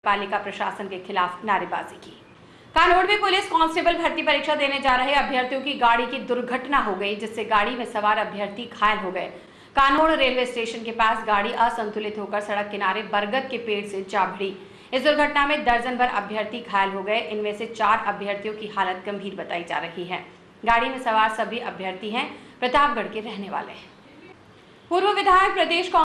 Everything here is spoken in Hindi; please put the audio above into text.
पालिका प्रशासन के खिलाफ नारेबाजी की। कानोड़ में पुलिस कांस्टेबल भर्ती परीक्षा देने जा रहे अभ्यर्थियों की गाड़ी की दुर्घटना हो गई, जिससे गाड़ी में सवार अभ्यर्थी घायल हो गए। कानोड़ रेलवे स्टेशन के पास गाड़ी असंतुलित होकर सड़क किनारे बरगद के पेड़ से जा भिड़ी। इस दुर्घटना में दर्जन भर अभ्यर्थी घायल हो गए। इनमें से 4 अभ्यर्थियों की हालत गंभीर बताई जा रही है। गाड़ी में सवार सभी अभ्यर्थी हैं प्रतापगढ़ के रहने वाले हैं। पूर्व विधायक प्रदेश